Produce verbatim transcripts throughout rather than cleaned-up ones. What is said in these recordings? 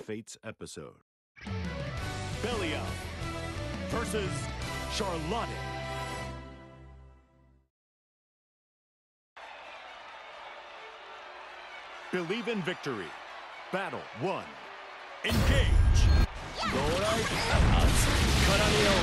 Fates episode. Belial versus Charlotte. Believe in victory. Battle one. Engage. Dorai Karamio.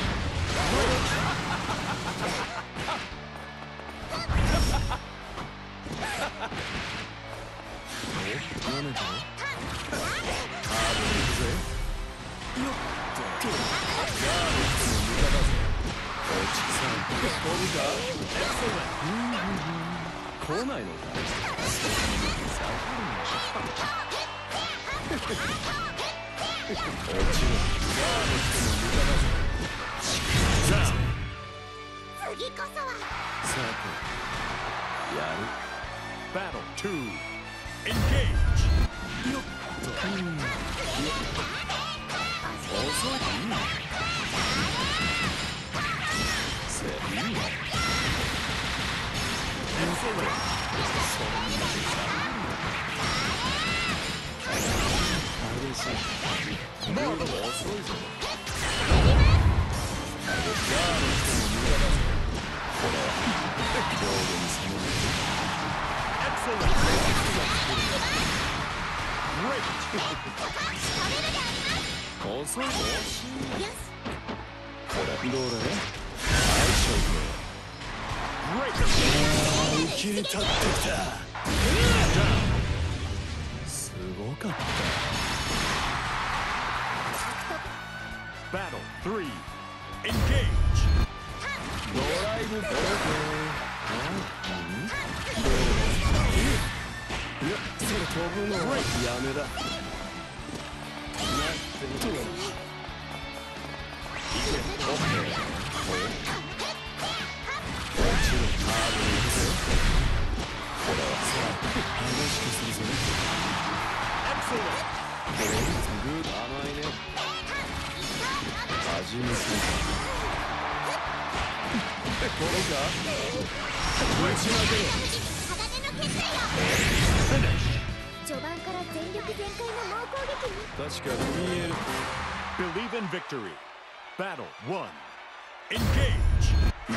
Battle two. Engage. Battle three. Engage. Believe in victory. Battle one. Engage.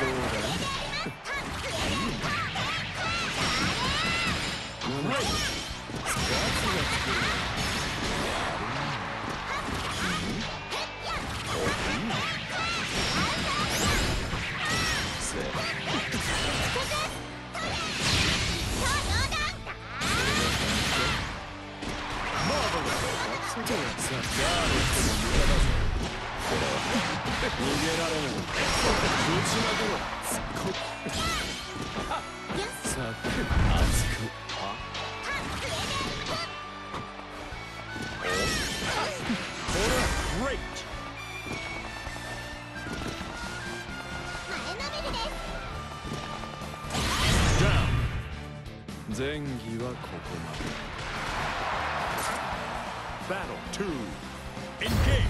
Great. Down. 前儀はここまで。Battle two. Engage.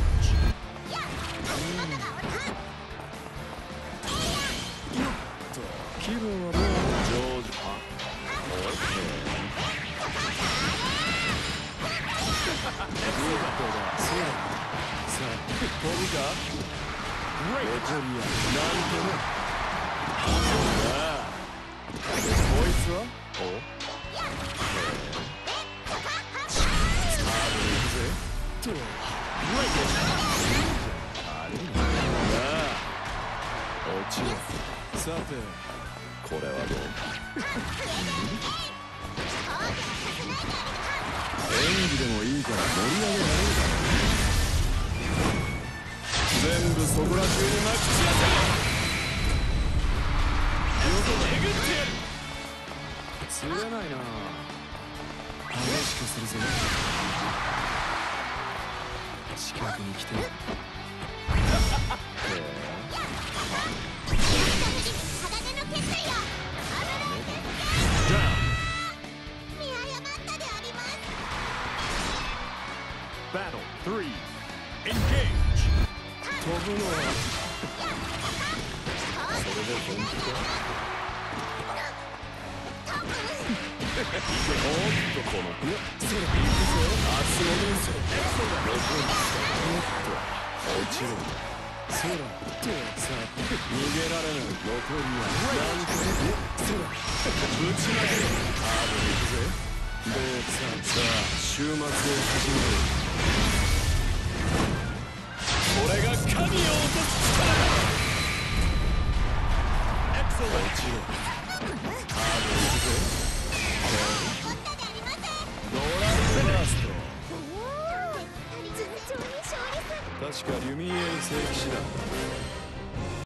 Battle three. Engage. Excellent. ちろ空さあ逃げられない残りは何か空ぶちまけろハードに行くぜどうささあ週末を始めるこれが神を落とす力だエクソ落ちろハードに行くぜドライブバースト確かリュミエール聖騎士だった